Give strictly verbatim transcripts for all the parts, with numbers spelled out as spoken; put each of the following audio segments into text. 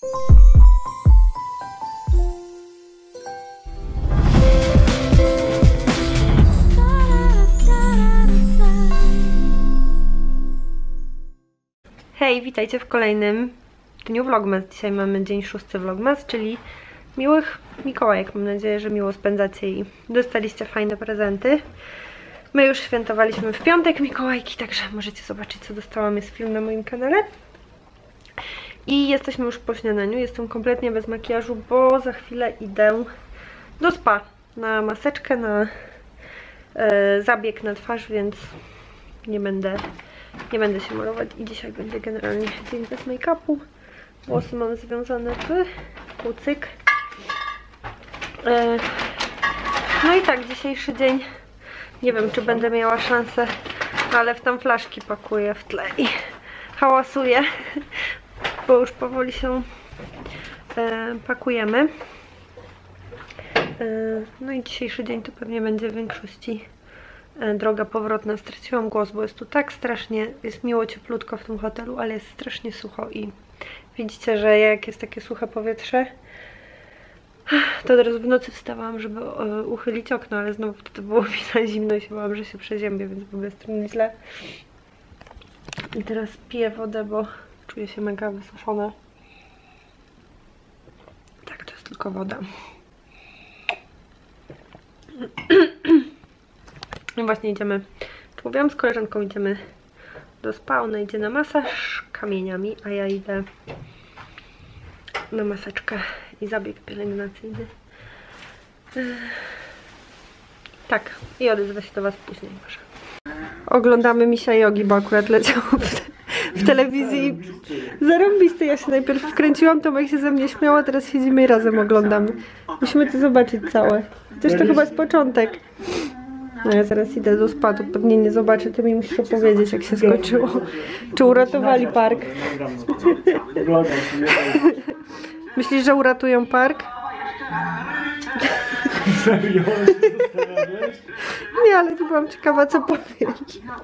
Hej, witajcie w kolejnym dniu vlogmas. Dzisiaj mamy dzień szósty vlogmas, czyli miłych Mikołajek. Mam nadzieję, że miło spędzacie i dostaliście fajne prezenty. My już świętowaliśmy w piątek Mikołajki, także możecie zobaczyć, co dostałam. Jest film na moim kanale. I jesteśmy już po śniadaniu. Jestem kompletnie bez makijażu, bo za chwilę idę do spa na maseczkę, na e, zabieg na twarz, więc nie będę Nie będę się malować i dzisiaj będzie generalnie dzień bez make-upu. Włosy mam związane w kucyk. E, no i tak, dzisiejszy dzień nie wiem, czy będę miała szansę, ale w tam flaszki pakuję w tle i hałasuję, bo już powoli się e, pakujemy. E, no i dzisiejszy dzień to pewnie będzie w większości droga powrotna. Straciłam głos, bo jest tu tak strasznie, jest miło cieplutko w tym hotelu, ale jest strasznie sucho i widzicie, że jak jest takie suche powietrze, to od razu w nocy wstawałam, żeby uchylić okno, ale znowu wtedy było mi za zimno i się bałam, że się przeziębię, więc w ogóle jest trochę źle. I teraz piję wodę, bo czuję się mega wysuszona. Tak, to jest tylko woda. No właśnie idziemy, czy mówiłam, z koleżanką idziemy do spa, ona idzie na masaż kamieniami, a ja idę na maseczkę i zabieg pielęgnacyjny. Tak, i odezwę się do was później może. Oglądamy Misia Jogi, bo akurat leciał w, w telewizji. Zarąbisty, ja się najpierw wkręciłam, Tomek się ze mnie śmiał, a teraz siedzimy i razem oglądamy. Musimy to zobaczyć całe. Też to chyba jest początek. No ja zaraz idę do spa, to pewnie nie zobaczę, ty mi musisz opowiedzieć, jak się skończyło. Czy uratowali park? Myślisz, że uratują park? Serio? Nie, ale nie byłam ciekawa, co powiesz.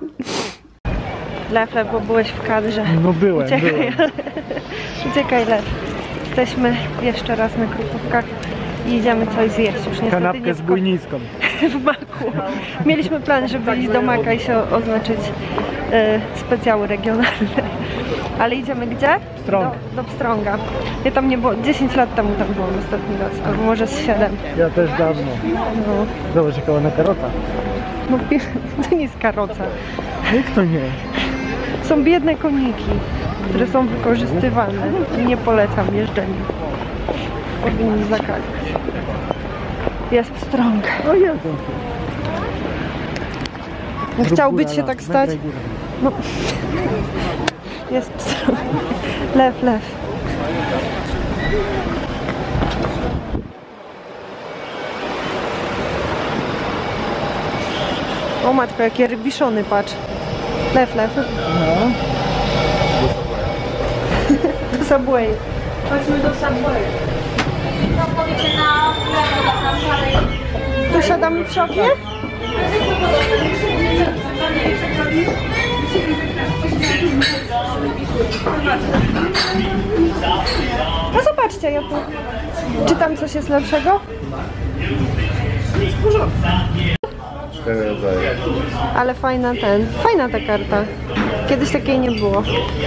Lew, Lew, bo byłeś w kadrze. No byłem, Uciekaj, byłem. Uciekaj, Lew. Jesteśmy jeszcze raz na Krupówkach i idziemy coś zjeść. Już niestety Kanapkę nie z bujniską. w Maku. Mieliśmy plan, żeby iść do Maka i się oznaczyć e, specjały regionalne. Ale idziemy gdzie? Pstrąg. Do, do Pstrąga. Ja tam nie było, dziesięć lat temu tam byłam ostatni raz, albo może z siedem. Ja też dawno. No, Zobacz, jaka ładna karota. no to nie jest karoca. Jak to nie? Są biedne koniki, które są wykorzystywane. Nie polecam jeżdżenia. Powinni zakazać. Jest Pstrąg. O Jezu. Chciałbyś się tak stać? No. Jest Pstrąg. Lew, Lew. O matko, jakie rybiszony, patrz. Lew, Lew. No. Do Subway. Chodźmy do Subway. Tu siadamy w szopie? No zobaczcie, ja tu czytam, coś jest lepszego. Ale fajna ten, fajna ta karta. Kiedyś takiej nie było.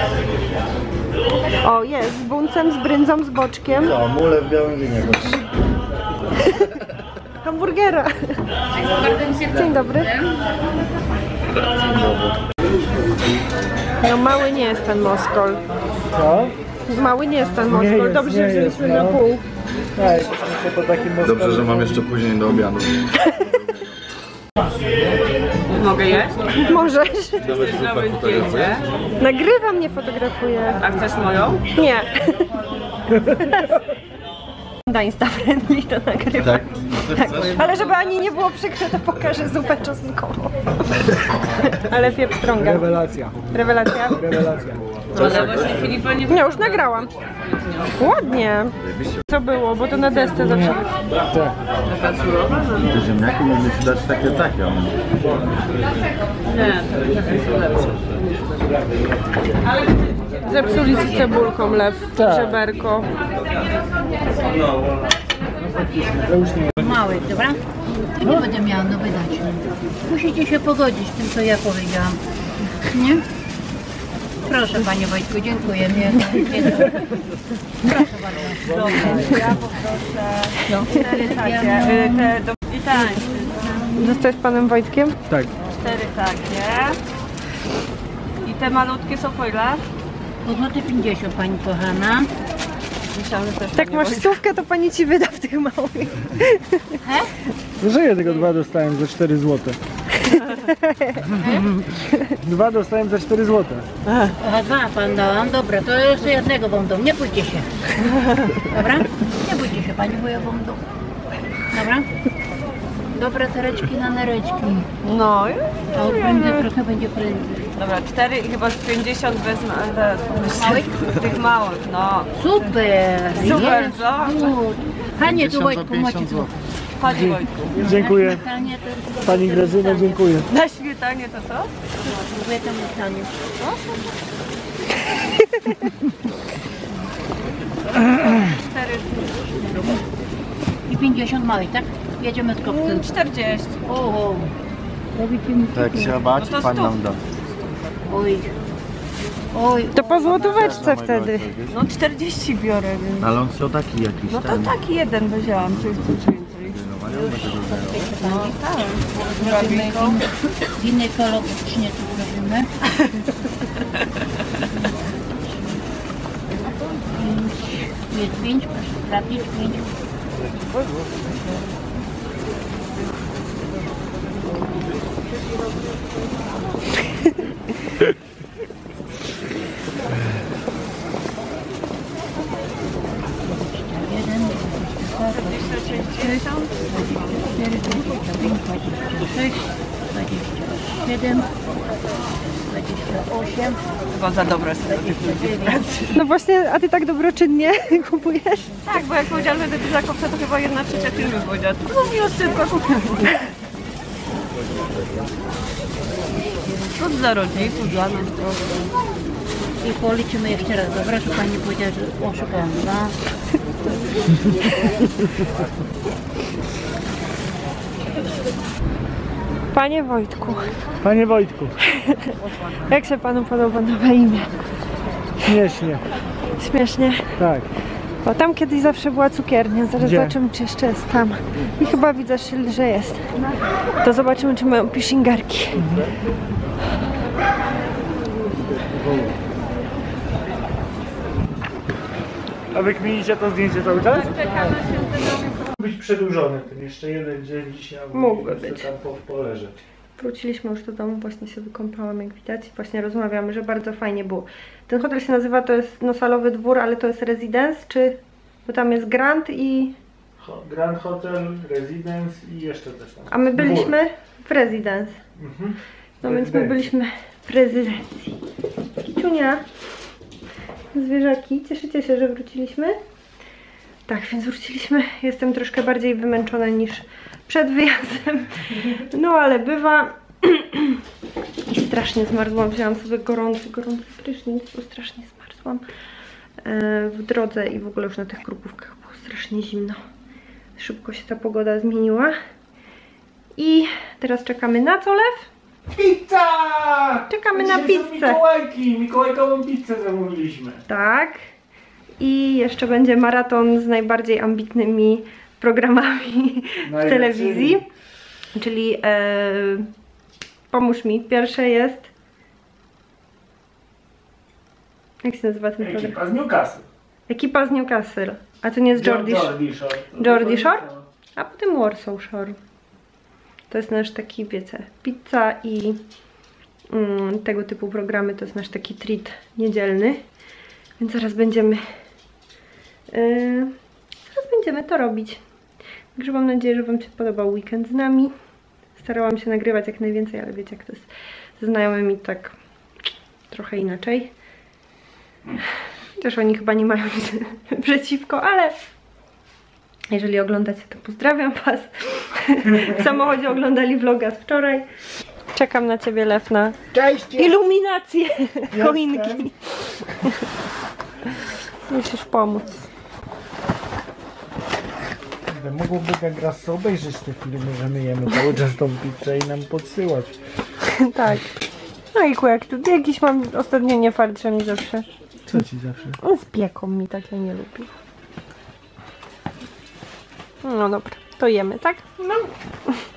O, jest, z buncem, z bryndzą, z boczkiem. O, mule w białym winie. Hamburgera. Dzień dobry. No mały nie jest ten Moskol. Co? Mały nie jest ten Nie Moskol. jest, Dobrze, nie że wzięliśmy jest, na no. pół. Tak, jesteśmy po takim mocno. Dobrze, że mam jeszcze później do obiadu. Mogę jeść? Możesz. Nawet zdjęcie. Nagrywam, nie fotografuję. A chcesz moją? Nie. Da Insta-friendly to nagrywa. Tak? Tak. Ale żeby ani nie było przykre, to pokażę zupę czosnkową. Ale pieprz Pstrąga. Rewelacja. Rewelacja. Rewelacja. Ale właśnie Filipa nie... Nie, już nagrałam. Ładnie. Co było, bo to na desce zawsze. Tak. Taka surowa? Te ziemniaki mogli ci dać takie takie. Nie, to jest lepsze. Zepsuli z cebulką lew, Tak. żeberko. To już nie. Mały, dobra? Nie będę miała no wydać. Musicie się pogodzić z tym, co ja powiedziałam. Nie? Proszę Panie Wojtku, dziękuję. Nie, nie, nie. Proszę bardzo. Ja poproszę cztery takie. y, Te do... I tak. Zostałeś panem Wojtkiem? Tak. Cztery takie. I te malutkie są po ile? Po złoty pięćdziesiąt Pani kochana. Myślałam, że też Tak nie masz będzie. stówkę, to pani ci wyda w tych małych. Że ja tylko dwa dostałem za cztery złote. Dwa dostałem za cztery złote. Aha, dwa Pan dałam. Dobra, to jeszcze jednego Wam dam. Nie bójcie się. Dobra? Nie bójcie się Pani, bo ja Wam dam. Dobra? Dobre tereczki na nereczki. No, A od będzie trochę będzie prędzej. dobra, cztery i chyba z pięćdziesiąt wezmę, ale Małych? tych małych, no. Super! Super, jest co? good. Panie tu Wojtku, macie pięćdziesiąt tu. złotych. Panie Wojtku. Dziękuję. Panie, to... Pani Grażyno, dziękuję. Na śmietanie to co? Dziękuję temu stanie. Cztery, I pięćdziesiąt małych, tak? Jedziemy z kopcem. czterdzieści. O, robicie mi Tak się bać, No to pan stów. nam da. Oj. Oj. To po złotóweczce wtedy. No czterdzieści biorę, więc... Ale on chciał taki jakiś No to ten. taki jeden wzięłam, czy chcesz więcej? No tak. Robimy ginekologicznie tu robimy. Pięć, jest pięć, proszę trafić, pięć. Jeden, dwadzieścia sześćdziesiąt? cztery, dwadzieścia pięć, dwadzieścia sześć, dwadzieścia siedem, dwadzieścia osiem, Chyba za dobre są. dwadzieścia dziewięć. No właśnie, a ty tak dobroczynnie kupujesz? Tak, bo jak powiedziałam, że do zakupca, to chyba jedna trzecia filmu powiedziała. No mi osypka kupię. To dla rodziców, dla nas trochę. I policzymy jeszcze raz, dobra? To Pani powiedziała, że oszukałam dwa. Panie Wojtku, Panie Wojtku, jak się panu podoba nowe imię? śmiesznie. Śmiesznie. Tak. Bo tam kiedyś zawsze była cukiernia, zaraz Gdzie? zobaczymy, czy jeszcze jest tam. I chyba widzę, że jest. To zobaczymy, czy mają piszingarki. A wy kminicie to zdjęcie cały czas? Mógł być przedłużony, ten jeszcze jeden dzień dzisiaj. Mógłby chcę być. tam po, poleżeć. Wróciliśmy już do domu, właśnie się wykąpałam, jak widać. Właśnie rozmawiamy, że bardzo fajnie było. Ten hotel się nazywa, to jest no, Salowy Dwór, ale to jest Residence, czy... Bo tam jest Grand i... Ho- Grand Hotel, Residence i jeszcze coś tam. A my byliśmy w Residence. Mhm. No więc my byliśmy w rezydencji. Kiciunia, zwierzaki, cieszycie się, że wróciliśmy? Tak, więc wróciliśmy. Jestem troszkę bardziej wymęczona niż przed wyjazdem. No ale bywa. I strasznie zmarzłam. Wzięłam sobie gorący, gorący prysznic, bo strasznie zmarzłam e, w drodze i w ogóle już na tych krupówkach było strasznie zimno. Szybko się ta pogoda zmieniła. I teraz czekamy na co, Lew? Pizza! Czekamy na Dzisiaj są pizzę. Mikołajki, mikołajkową pizzę zamówiliśmy. Tak. I jeszcze będzie maraton z najbardziej ambitnymi programami w Najlepszymi. telewizji. Czyli e, pomóż mi. Pierwsze jest... Jak się nazywa ten program? Ekipa z Newcastle. Ekipa z Newcastle. A to nie jest Geordie Shore. Geordie Shore. Geordie Shore? A potem Warsaw Shore. To jest nasz taki, wiecie, pizza i mm, tego typu programy to jest nasz taki treat niedzielny. Więc zaraz będziemy yy, zaraz będziemy to robić. Także mam nadzieję, że wam się podobał weekend z nami. Starałam się nagrywać jak najwięcej, ale wiecie, jak to jest ze znajomymi, tak trochę inaczej. Też oni chyba nie mają nic przeciwko, ale jeżeli oglądacie, to pozdrawiam was. W samochodzie oglądali vloga z wczoraj. Czekam na ciebie, Lew, na Cześć! iluminację choinki. Musisz pomóc. Mogłoby jak raz obejrzeć te filmy, że my jemy cały czas tą pizzę i nam podsyłać. Tak. No i jak tu jakiś mam ostatnio niefart, że mi zawsze Co ci zawsze? on z pieką mi tak, ja nie lubię. No dobra, to jemy, tak? No.